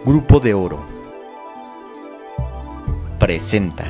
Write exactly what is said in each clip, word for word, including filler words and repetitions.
Grupo de Oro presenta.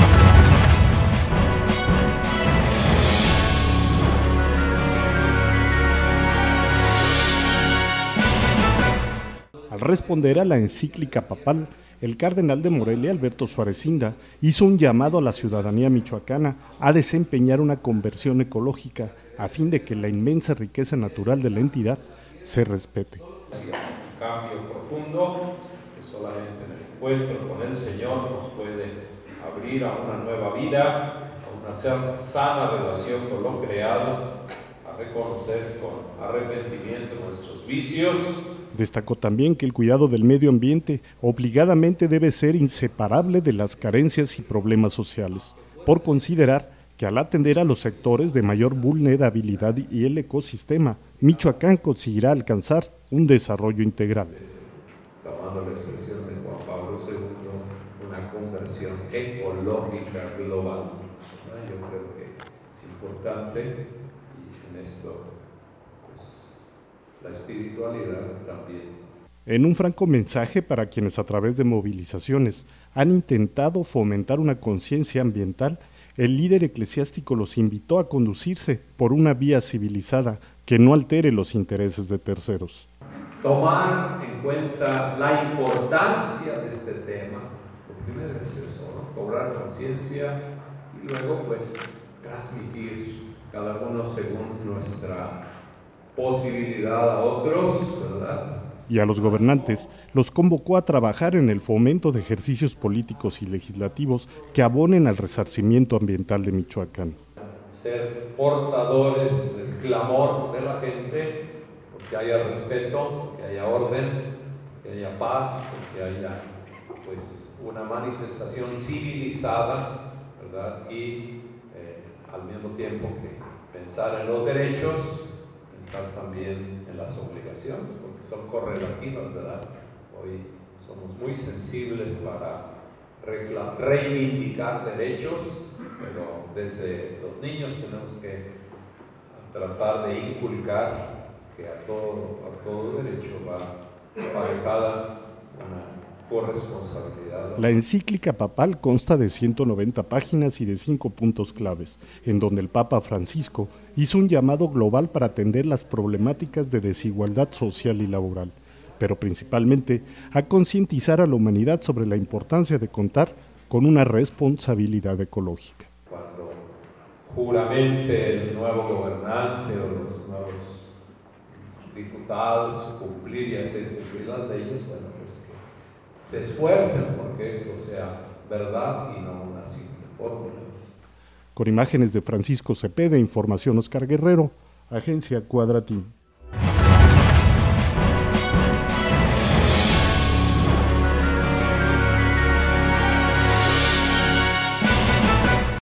Al responder a la encíclica papal, el cardenal de Morelia, Alberto Suárez Inda, hizo un llamado a la ciudadanía michoacana a desempeñar una conversión ecológica a fin de que la inmensa riqueza natural de la entidad se respete. Un cambio profundo que solamente en el encuentro con el Señor nos puede abrir a una nueva vida, a una sana relación con lo creado, a reconocer con arrepentimiento nuestros vicios. Destacó también que el cuidado del medio ambiente obligadamente debe ser inseparable de las carencias y problemas sociales, por considerar que al atender a los sectores de mayor vulnerabilidad y el ecosistema, Michoacán conseguirá alcanzar un desarrollo integral. Tomando la expresión de Juan Pablo segundo, una conversión ecológica global. Yo creo que es importante y en esto pues, la espiritualidad también. En un franco mensaje para quienes a través de movilizaciones han intentado fomentar una conciencia ambiental, el líder eclesiástico los invitó a conducirse por una vía civilizada que no altere los intereses de terceros. Tomar en cuenta la importancia de este tema, lo primero es eso, ¿no? Cobrar conciencia y luego pues transmitir cada uno según nuestra posibilidad a otros, ¿verdad? Y a los gobernantes los convocó a trabajar en el fomento de ejercicios políticos y legislativos que abonen al resarcimiento ambiental de Michoacán. Ser portadores del clamor de la gente, que haya respeto, que haya orden, que haya paz, que haya pues, una manifestación civilizada, ¿verdad? Y eh, al mismo tiempo que pensar en los derechos, pensar también en las obligaciones, porque son correlativas, ¿verdad? Hoy somos muy sensibles para reivindicar derechos, pero desde los niños tenemos que tratar de inculcar que a todo, a todo derecho va aparejada una corresponsabilidad. La encíclica papal consta de ciento noventa páginas y de cinco puntos claves, en donde el Papa Francisco hizo un llamado global para atender las problemáticas de desigualdad social y laboral, pero principalmente a concientizar a la humanidad sobre la importancia de contar con una responsabilidad ecológica. Cuando juramente el nuevo gobernante o los nuevos diputados cumplir y hacer cumplir las leyes, bueno, pues que se esfuercen porque esto sea verdad y no una simple fórmula. Con imágenes de Francisco Cepeda, información Oscar Guerrero, Agencia Cuadratín.